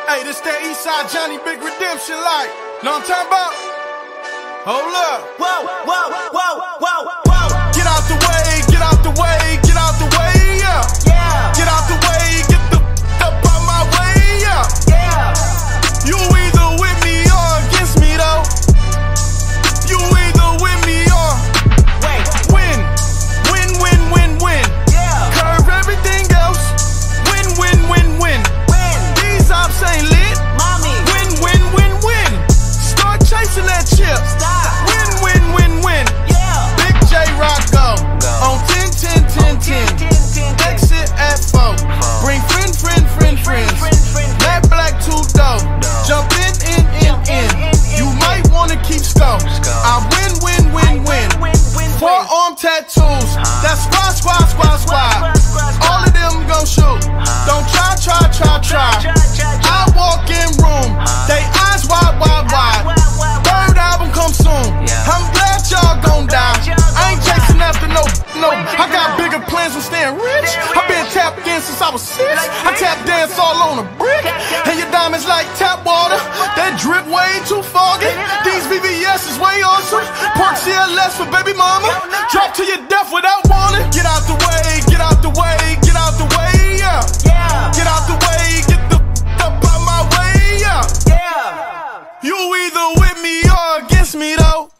Hey, this that Eastside Johnny Big Redemption like. Know what I'm talking about? Hold up. Whoa, whoa, whoa, whoa, whoa. Get out the way, get out the way, get out the way, yeah. Yeah. Get out the way, get the up out my way, yeah. Yeah. You either with me or against me though. You either with me or Wait. win. Win, win, win, win. Yeah. Curve everything else. Win, win, win, win. Win. These ops ain't lit. Mommy. Win, win, win, win. Start chasing that chip. Stop. Win, win, win, win. Yeah. Big J Rock go. On 10, 10, 10, 10. Exit at 4. Bring friends. Matt Black 2 dope. Jump in. You might wanna keep score. I win, win, win, win. Forearm tattoos. That's squad. All of them gon' shoot. Don't try. I walk in room. They eyes wide. Third album come soon. I'm glad y'all gon' die. I ain't chasing after no. I got bigger plans than staying rich. I been tapped in since I was 6. I tap dance all on a brick. And your diamonds like tap water. That drip way too foggy. These VVS is way awesome. Park CLS for baby mama. Drop to your death without warning. Get out the way, get out the way, get out the way, yeah. Yeah. Get out the way, get the up out my way, yeah. Yeah. You either with me or against me though.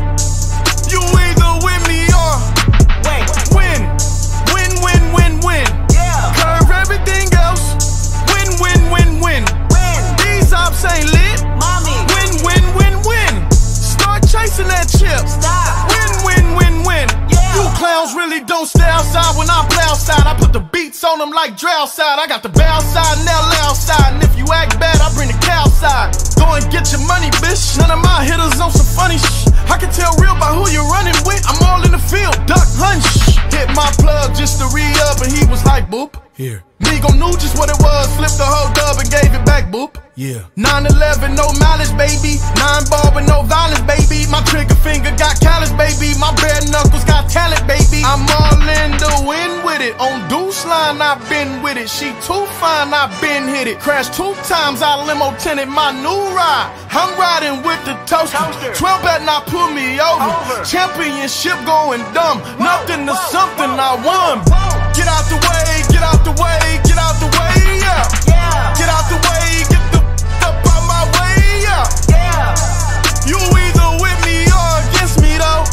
You either with me or Wait. win. Win, win, win, win. Yeah. Curve everything else. Win, win, win, win. Win. These ops ain't lit. Mommy. Win, win, win, win. Start chasing that chip. Stop. Win, win, win, win. Yeah. You clowns really don't stay outside when I play outside. I put the beats on them like Dre outside. I got the bow side and LA outside. And if you act bad, I bring the cow side. Go and get your money, bitch. None of my hitters on some funny shh. I can tell real by who you're running with. I'm all in the field, duck, hunch. Hit my plug just to re-up and he was like, boop. Here. Migo knew just what it was, flipped the whole dub and gave it back, boop. Yeah. 911, no mileage, baby. 9 ball with no violence, baby. My trigger finger got callous, baby. My bare knuckles got talent, baby. I'm all in the wind with it. On Deuce line, I've been with it. She too fine, I've been hit it. Crashed 2 times, I limo tinted my new ride. I'm riding with the toaster. 12 better not pull me over. Championship going dumb. Nothing to something I won. Get out the way, get out the way, get out the way, yeah. Yeah. Get out the way, get the up out my way, yeah. Yeah. You either with me or against me though.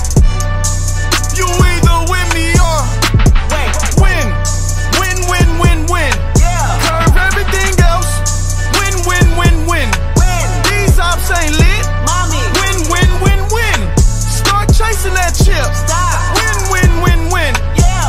You either with me or Wait. win. Win, win, win, win. Yeah. Curve everything else. Win, win, win, win. Win. These ops ain't lit. Mommy. Win, win, win, win. Start chasing that chip. Stop. Win, win, win, win. Yeah.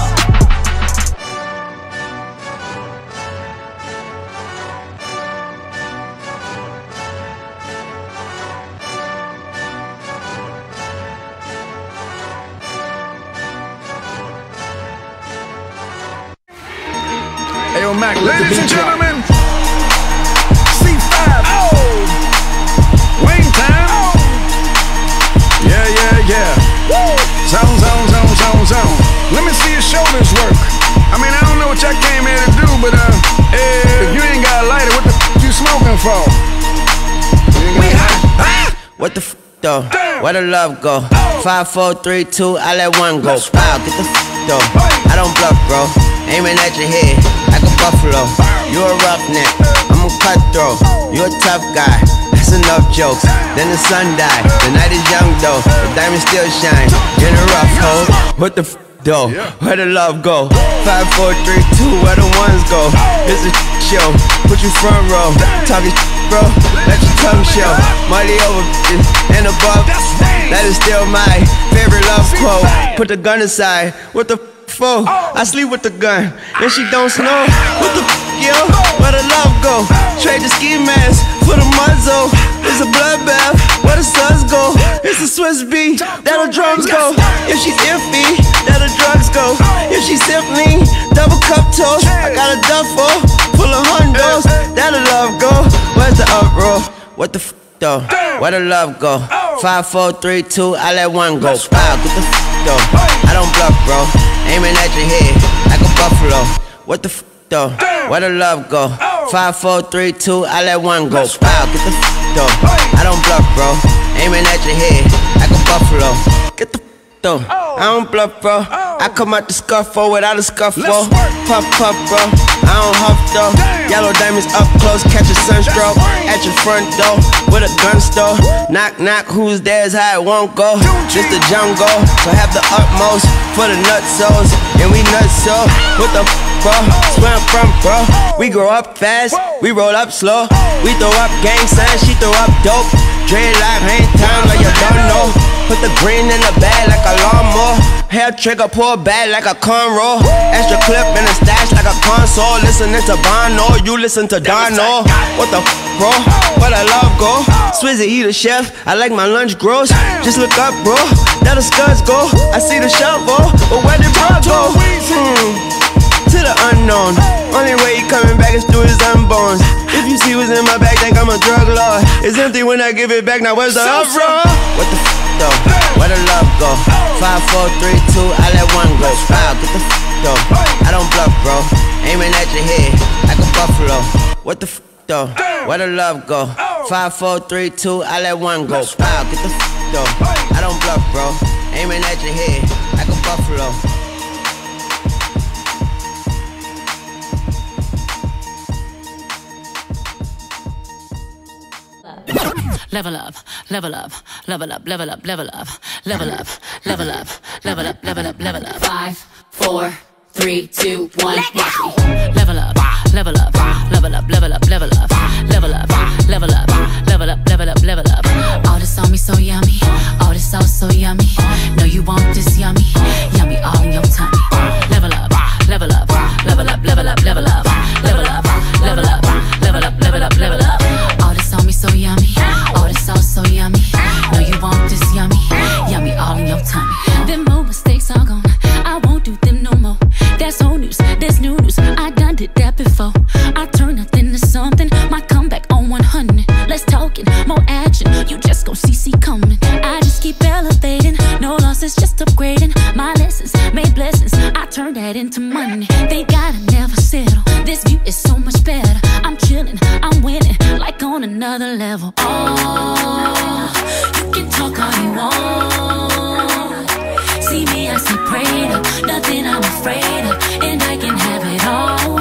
Hey, yo, Mac, ladies and gentlemen, C5, Wayne Town, yeah, zone. Let me see your shoulders work. I mean, I don't know what y'all came here to do, but if you ain't got a lighter, what the you smoking for? What the though? Where the love go? 5, 4, 3, 2, I let one go. Wow, get the though. I don't bluff, bro. Aiming at your head like a buffalo. You a roughneck, I'm a cutthroat. You a tough guy, that's enough jokes. Then the sun died, the night is young though. The diamond still shine, in a rough hole. What the though? Where the love go? 5, 4, 3, 2, where the ones go? It's a show, put you front row. Talking bro, let your tongue show. Money over and above, that is still my favorite love quote. Put the gun aside, what the for? I sleep with the gun, and she don't snow. What the yo? Where the love go? Trade the ski mask for the muzzle. It's a bloodbath, where the suns go? It's a Swiss beat, that the drums go. If she's iffy, that the drugs go. If she's simply double cup toast, I got a duffel full of hundos. That the love go? Where's the uproar? What the though? Where the love go? 5, 4, 3, 2, I let one go. Wow, get the though. I don't bluff, bro. Aiming at your head like a buffalo. What the though? Where the love go? 5, 4, 3, 2, I let one go. Wow, get the though. I don't bluff, bro. Aiming at your head like a buffalo. Get the though. I don't bluff, bro. I come out the scuffle without a scuffle. Puff, puff, bro. I don't huff, though. Yellow diamonds up close, catch a sunstroke. At your front door with a gun store. Knock, knock, who's there is how it won't go. Just the jungle, so have the utmost for the nutsos. And we nutso. What the bro? Where I'm from, bro. We grow up fast, we roll up slow. We throw up gang signs, she throw up dope. Dreadlock, hang time like you don't know. Put the green in the bag like a lawnmower. Hair trigger, pull back like a cornrow. Extra clip in a stash like a console. Listening to Bono, you listen to Dono. What the bro? Where the love go? Swizzy, he the chef, I like my lunch gross. Just look up, bro, there the scuds go. I see the shovel, but where did bro go? To the unknown. Only way he coming back is through his unborns. If you see what's in my bag, think I'm a drug lord. It's empty when I give it back, now where's the uproar? What the though? Where the love go? 5, 4, 3, 2, I let one go. Wow, get the though. I don't bluff, bro. Aiming at your head like a buffalo. What the though? Where the love go? 5, 4, 3, 2, I let one go. Wow, get the though. I don't bluff, bro. Aiming at your head like a buffalo. Level up, level up, level up, level up, level up, level up, level up, level up, level up, level up. 5, 4, 3, 2, 1. Level up, level up, level up, level up, level up, level up, level up, level up, level up, level up. All this on me so yummy, all this sauce so yummy. No, you want this yummy, yummy all in your tummy. Level up, level up, level up, level up, level up, level up, level up, level up, level up, level up. All this on me so yummy, all this sauce so yummy. No, you want this yummy, yummy all in your tummy. Them more mistakes are gone, I won't do them no more. That's old news, that's new news, I done did that before. I turn nothing to something, my comeback on 100. Let's talk it, more action, you just gon' see coming. I just keep elevating, no losses, just upgrading. My lessons made blessings, I turn that into money. They gotta never settle, this view is so much better. I'm chilling, I'm winning, like on another level. Oh, you can talk all you want. See me, I see prayed up, nothing I'm afraid of, and I can have it all.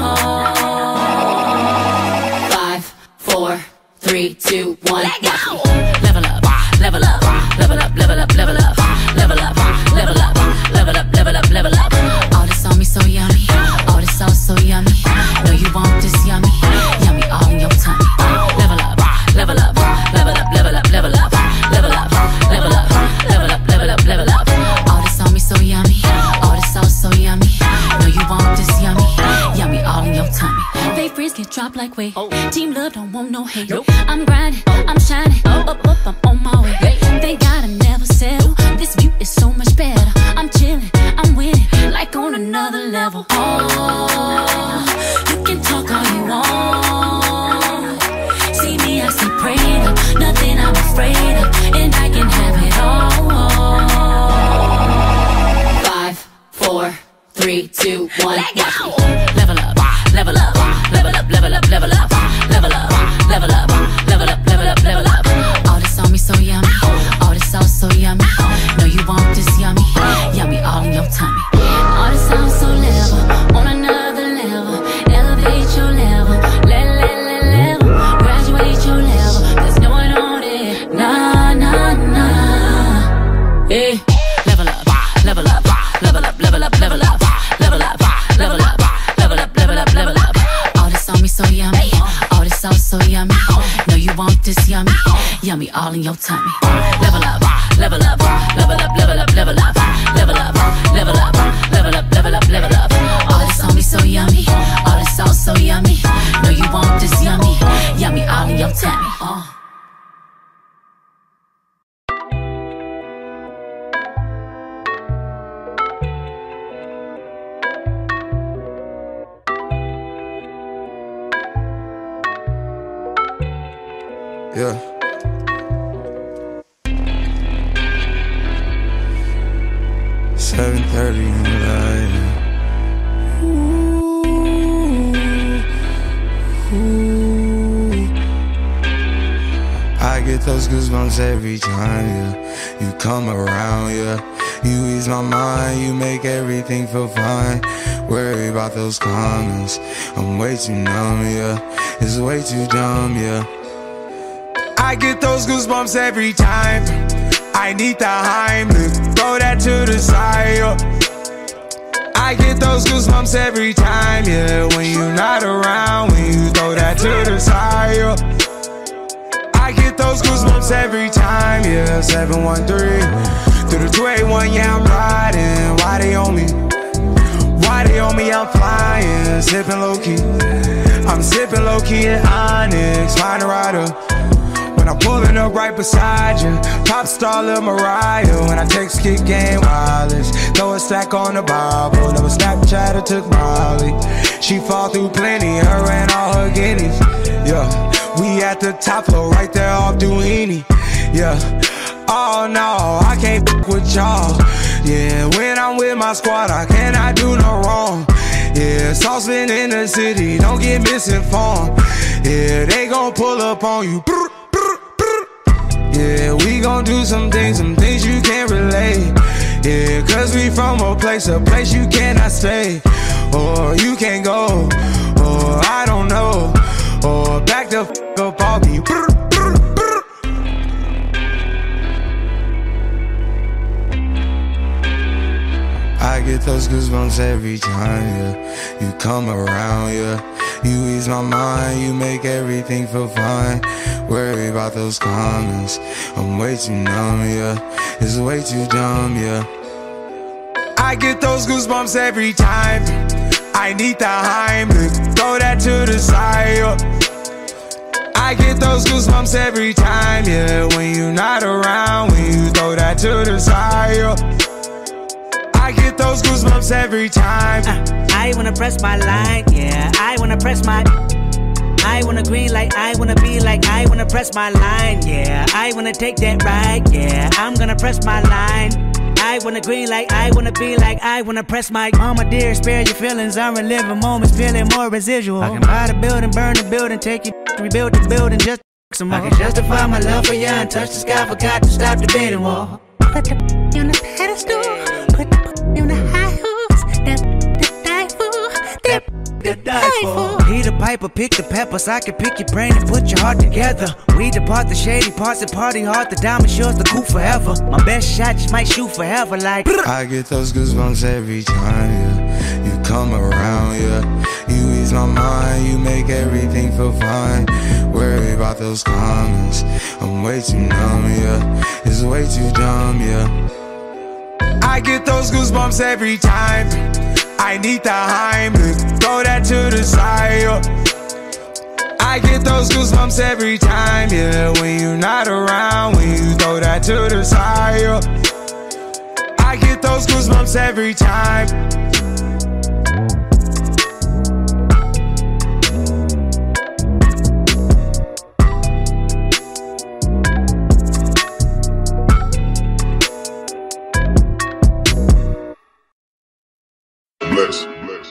5, 4, 3, 2, 1. Level up, level up, level up, level up, level up, level up, level up, level up, level up, level up. All this on me so yummy, all this sauce so yummy. No, you want this yummy, yummy all in your tummy. Level up, level up, level up, level up, level up, level up, level up, level up, level up, level up. All this on me so yummy, all this sauce so yummy. No, you want this yummy, yummy all in your tummy. They freeze get dropped like weight. Team love don't want no hate. I'm grinding, I'm shining, up, I'm on my way. They gotta never settle, this view is so much better. I'm chilling, I'm winning, like on another level. Oh, you can talk all you want. See me, I see prayed up, nothing I'm afraid of, and I can have it all. 5, 4, 3, 2, 1. Level up, level up, level up, level up, level up, level up, level up, level up, level up, level up. All this on me so yummy, all this sauce so yummy. No, you want this yummy, yummy all in your tummy. All this sounds so level, on another level. Elevate your level, level. Graduate your level, there's no one on it. Nah, nah, nah. Hey, level up, level up, level up, level up, level up, level up, level up, level up, level up, level up. All this on me so yummy, all this sauce so yummy. No, you want this yummy, yummy all in your tummy. Level up, level up, level up, level up, level up, level up, level up, level up, level up, level up. All this on me so yummy, all this sauce so yummy. No, you want this yummy, yummy all in your tummy. Yeah. $7:30 in the light. Ooh. get those goosebumps every time, yeah. You come around, yeah. You ease my mind, you make everything feel fine. Worry about those comments, I'm way too numb, yeah. It's way too dumb, yeah. I get those goosebumps every time. I need the Heimlich, throw that to the side, yeah. I get those goosebumps every time, yeah. When you're not around, when you throw that to the side, yeah. I get those goosebumps every time, yeah. 713 through the 281, yeah, I'm riding. Why they on me? Why they on me? I'm flying, sipping low-key. I'm sipping low-key in Onyx, find a rider. When I'm pulling up right beside you, pop star Lil Mariah. When I text kick game wireless, throw a stack on the Bible. Never Snapchat or took Molly. She fall through plenty, her and all her guineas. Yeah. We at the top floor, right there off Duini. Yeah. Oh no, I can't f with y'all. Yeah, when I'm with my squad, I cannot do no wrong. Yeah, saucepan in the city, don't get misinformed. Yeah, they gon' pull up on you. Yeah, we gon' do some things you can't relate. Yeah, cause we from a place you cannot stay. Or you can't go, or I don't know. Or back the f up off me. I get those goosebumps every time, yeah. You come around, yeah. You ease my mind, you make everything feel fine. Worry about those comments, I'm way too numb, yeah. It's way too dumb, yeah. I get those goosebumps every time. I need the Heimlich, throw that to the side, yeah. I get those goosebumps every time, yeah. When you're not around, when you throw that to the side, yeah. I get those goosebumps every time. I wanna press my line, yeah. I wanna press my. I wanna green like I wanna be like I wanna press my line, yeah. I wanna take that ride, yeah. I'm gonna press my line. I wanna green like I wanna be like I wanna press my. Mama dear, spare your feelings. I'm reliving moments, feeling more residual. I can buy the building, burn the building, take you, rebuild the building, just some more. I can justify my love for you and touch the sky, forgot to stop the bidding war. Put the on the pedestal, put the on the high hooks, that die for. He the piper, pick the peppers. I can pick your brain and put your heart together. We depart the shady parts and party hard. The diamond shows the coup forever. My best shot just might shoot forever like. I get those goosebumps every time, yeah. You come around, yeah. You ease my mind, you make everything feel fine. Worry about those comments, I'm way too numb, yeah. It's way too dumb, yeah. I get those goosebumps every time. I need the Heimlich, throw that to the side, yeah. I get those goosebumps every time, yeah. When you're not around, when you throw that to the side, yeah. I get those goosebumps every time. Bless.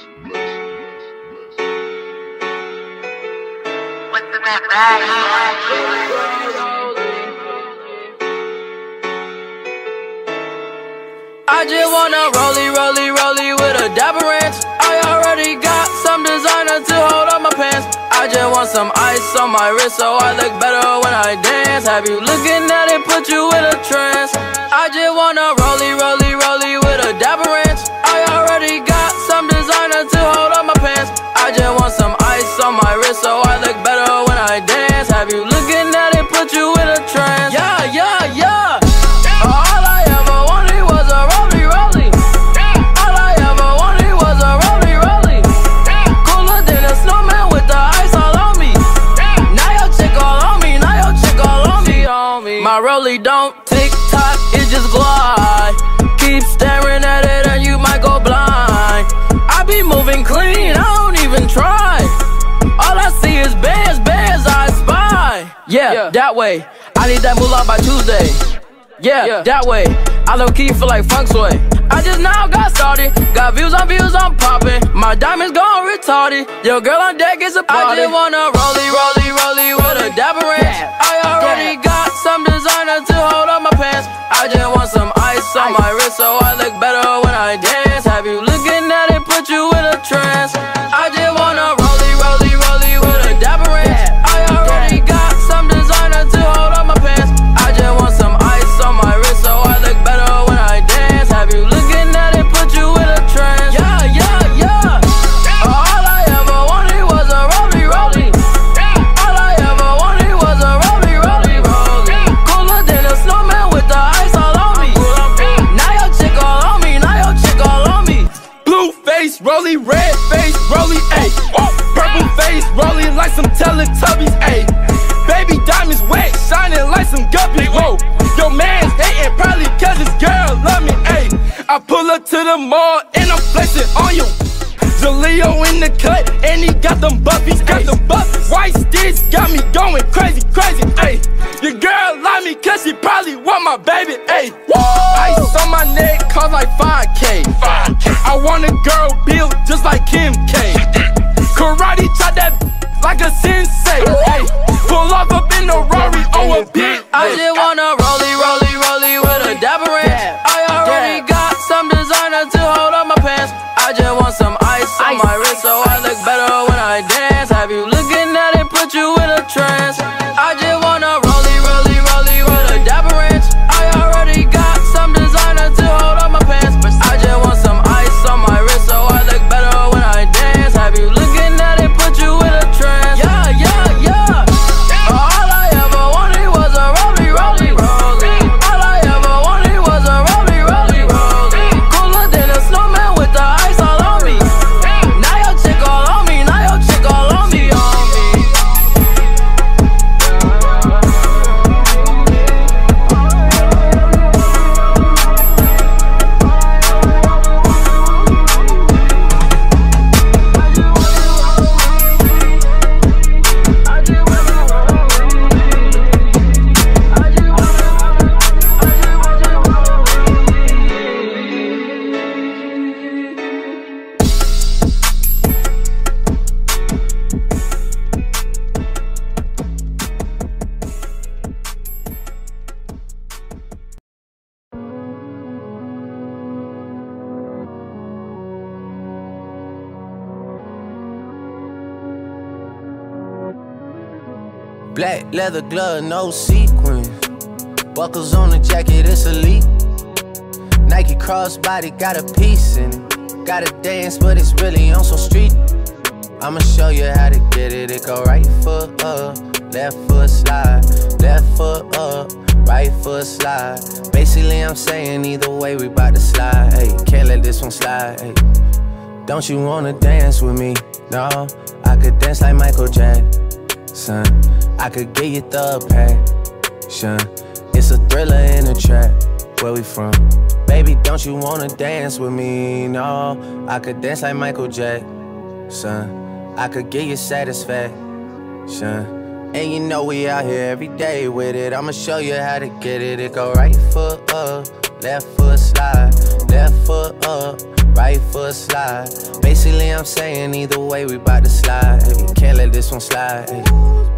I just wanna rollie with a dapper ranch. I already got some designer to hold on my pants. I just want some ice on my wrist so I look better when I dance. Have you looking at it, put you in a trance. I just wanna rollie with a dapper ranch. I already got some designer to hold on my pants. I just want some ice on my wrist so I look better when I dance. Have you looking at it, put you in a trance. Yeah. All I ever wanted was a rollie. All I ever wanted was a rollie. Cooler than a snowman with the ice all on me. Now your chick all on me, My rollie don't tick tock, it just glide. Keep staring at it and you might go blind. I be moving clean, I don't even try. All I see is bands, I spy. Yeah, that way. I need that moolah by Tuesday. Yeah, that way. I low-key feel like funk sway. I just now got started. Got views, I'm popping. My diamonds gone retarded. Your girl on deck is a party. I just wanna rollie with a dapper ranch. I already got some designer to hold up my pants. I just want some ice on my wrist so I look better when I dance. Have you looking at it, put you in a trance. I just wanna rollie with a dapper ranch. I already got some designer to hold up my pants. I just want some ice on my wrist so I look better when I dance. Have you looking at it, put you in a trance. Yeah. All I ever wanted was a rollie. All I ever wanted was a rollie. Cooler than a snowman with the ice all on me. Now your chick all on me. Blue face, rollie, red face, rollie, ayy. Purple face, rollie like some Teletubbies, ayy. Baby diamonds wet, shining like some guppies, whoa. Your man's hating probably cause his girl love me, ayy. I pull up to the mall and I'm flexing on you. Jaleo in the cut and he got them buffies, White sticks got me going crazy, ayy. Your girl love me cause she probably want my baby, ayy. Ice on my neck cost like 5K. I want a girl built just like Kim K. Karate chop that like a sensei, ayy. Pull up in the Rari or a big. I just wanna rollie with a dapper ranch. I already got some designer to hold up my pants. I just want some ice on my wrist so I look better when I dance. Have you looking at it, put you in a trance. I just wanna rollie with a dapper ranch. I already got some designer to hold up my pants. I just want some ice on my wrist so I look better when I dance. Have you looking at it, put you in a trance. Yeah. All I ever wanted was a rollie. All I ever wanted was a rollie. Cooler than a snowman with the ice all on me. Now your chick all on me. Black leather glove, no sequins. Buckles on the jacket, it's elite. Nike crossbody got a piece in it. Gotta dance, but it's really on some street. I'ma show you how to get it. It go right foot up, left foot slide, left foot up, right foot slide. Basically, I'm saying either way, we bout to slide. Hey, can't let this one slide. Hey, don't you wanna dance with me? No, I could dance like Michael Jackson. I could get you the passion. It's a thriller in a trap. Where we from? Baby, don't you wanna dance with me? No, I could dance like Michael Jackson. I could get you satisfaction. And you know we out here every day with it. I'ma show you how to get it. It go right foot up, left foot slide, left foot up, right foot slide. Basically, I'm saying either way, we bout to slide. Hey, can't let this one slide. Hey.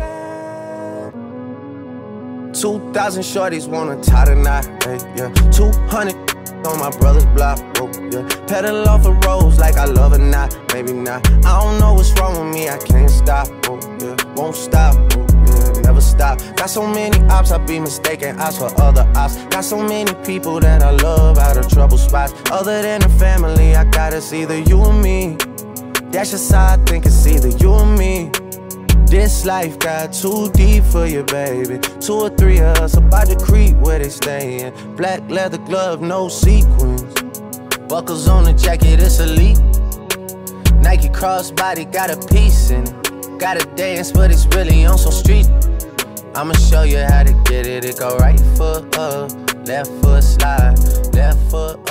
2,000 shorties wanna tie the knot, hey, yeah. 200 on my brother's block, whoa, yeah. Pedal off the roads like I love it, not, maybe not. I don't know what's wrong with me, I can't stop, whoa, yeah. Won't stop, whoa, yeah, never stop. Got so many ops, I be mistaken ops for other ops. Got so many people that I love out of trouble spots. Other than the family, I got it's either you or me. That's just how I think it's either you or me. This life got too deep for you, baby. 2 or 3 of us about to creep where they stayin'. Black leather glove, no sequins. Buckles on the jacket, it's elite. Nike crossbody got a piece in it. Gotta dance, but it's really on some street. I'ma show you how to get it. It go right foot up, left foot slide, left foot up.